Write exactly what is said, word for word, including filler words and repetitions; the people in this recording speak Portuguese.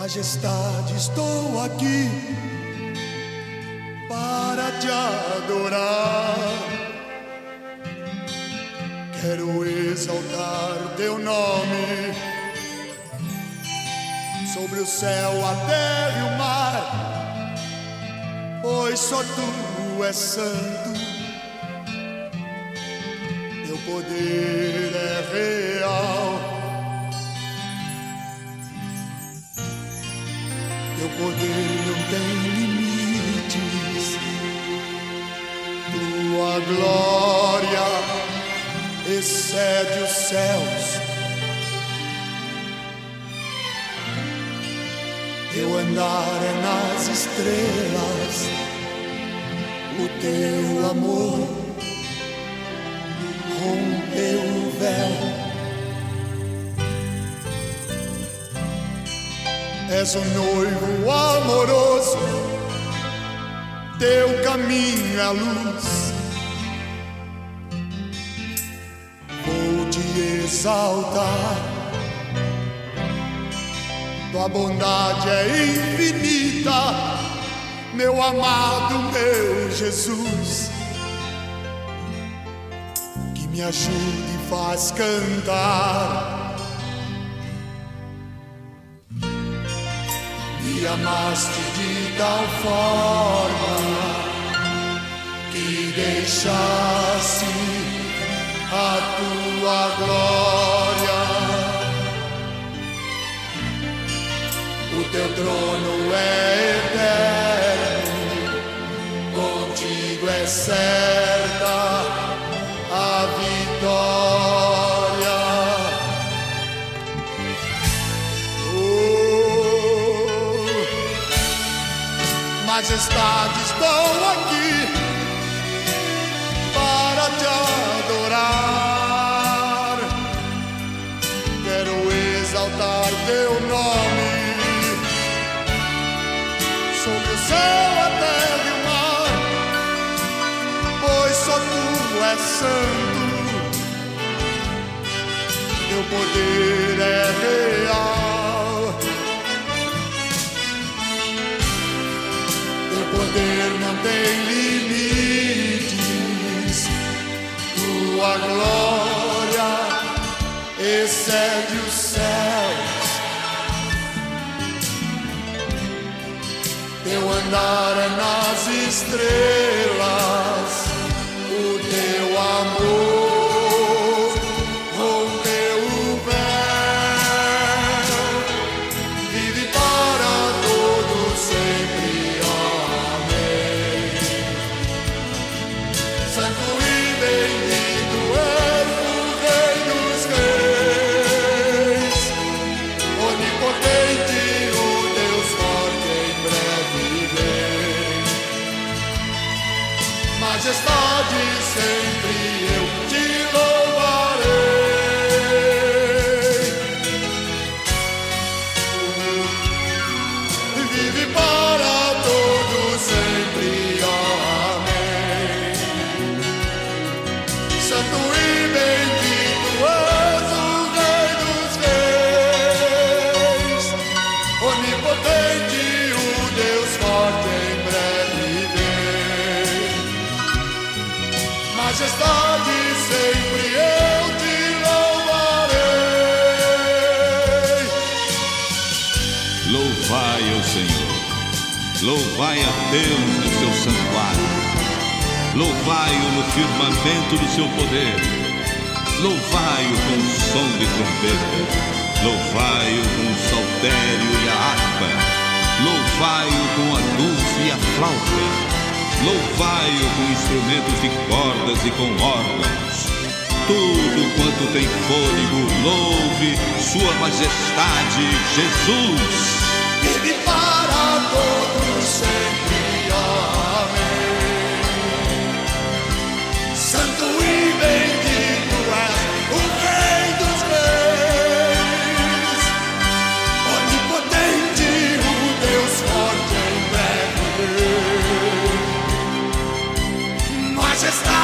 Majestade, estou aqui para te adorar. Quero exaltar teu nome sobre o céu, a terra e o mar, pois só tu és santo. Teu poder é real. Teu poder não tem limites. Tua glória excede os céus. Teu andar é nas estrelas. O teu amor rompeu o véu. És um noivo amoroso, teu caminho é a luz. Vou te exaltar, tua bondade é infinita, meu amado, meu Jesus, que me ajude e faz cantar. Me amaste de tal forma que deixaste a tua glória. O teu trono é eterno, contigo é certa a vitória. Majestade, estou aqui para te adorar. Quero exaltar teu nome sobre o céu, a terra e o mar, pois só tu és santo. Teu poder é real. Poder não tem limites, tua glória excede os céus. Teu andar é nas estrelas, o teu amor rompeu o véu. Vive para todo sempre. Majestade, sempre eu te louvarei. Vive para todos sempre, amém. Santo e bendito és o Rei dos Reis, onipotente, o Deus forte em breve vem. Majestade, sempre eu te louvarei. Louvai ao Senhor, louvai a Deus no seu santuário, louvai-o no firmamento do seu poder, louvai-o com o som de trombeta, louvai-o com o saltério e a harpa, louvai-o com a luz e a flauta, louvai-o com instrumentos de cordas e com órgãos. Tudo quanto tem fôlego, louve sua majestade, Jesus. Vive para todos sempre, amém. Santo e bendito és o Rei dos Reis, onipotente, o Deus forte em breve. Majestade.